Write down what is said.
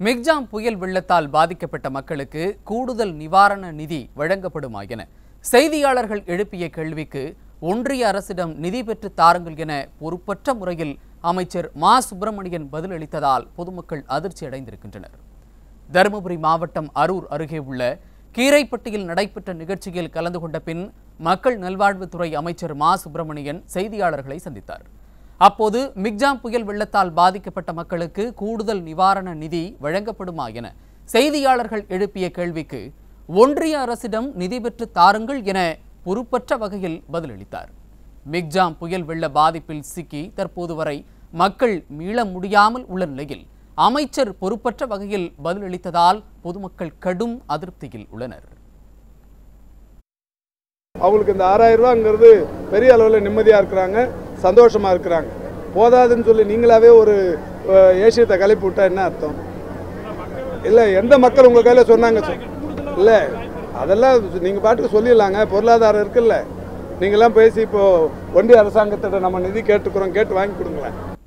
Michaung புயல் வெள்ளத்தால் பாதிக்கப்பட்ட மக்களுக்கு கூடுதல் நிவாரண நிதி வழங்கப்படுமா என செய்தியாளர்கள் எழுப்பிய கேள்விக்கு ஒன்றிய அரசிடம் நிதி பெற்று தாருங்கள் என பொறுப்பற்ற முறையில் அமைச்சர் மா சுப்பிரமணியன் பதிலளித்ததால் பொதுமக்கள் அதிர்ச்சி அடைந்திருக்கின்றனர். தருமபுரி மாவட்டம் அரூர் அருகே உள்ள கீரைப்பட்டியில் நடைபெற்ற நிகழ்ச்சியில் கலந்து கொண்ட பின் மக்கள் நல்வாழ்வுத்துறை அமைச்சர் மா சுப்பிரமணியன் செய்தியாளர்களை சந்தித்தார். அப்போது மிக்ஜாம் புயல் வெள்ளத்தால் பாதிக்கப்பட்ட மக்களுக்கு கூடுதல் நிவாரண நிதி வழங்கப்படுமா என செய்தியாளர்கள் எழுப்பிய கேள்விக்கு ஒன்றிய அரசிடம் நிதி பெற்று தாருங்கள் என பொறுப்பற்ற வகையில் பதிலளித்தார். மிக்ஜாம் புயல் வெள்ள பாதிப்பில் சிக்கி தற்போது வரை மக்கள் மீள முடியாமல் உள்ள நிலையில் அமைச்சர் பொறுப்பற்ற வகையில் பதிலளித்ததால் பொதுமக்கள் கடும் அதிருப்தியில் உள்ளனர். அவங்களுக்கு இந்த 6000 ரூபாங்கிறது பெரிய அளவில் நிம்மதியாக இருக்கிறாங்க, சந்தோஷமாக இருக்கிறாங்க. போதாதுன்னு சொல்லி நீங்களாவே ஒரு ஏசியத்தை கிளப்பி விட்டா என்ன அர்த்தம்? இல்லை, எந்த மக்கள் உங்கள் கையில் சொன்னாங்க? இல்லை, அதெல்லாம் நீங்கள் பாட்டுக்கு சொல்லிடலாங்க. பொருளாதாரம் இருக்குல்ல, நீங்களாம் பேசி இப்போது ஒன்றிய அரசாங்கத்திட்ட நம்ம நிதி கேட்டுக்கிறோம், கேட்டு வாங்கி கொடுங்களேன்.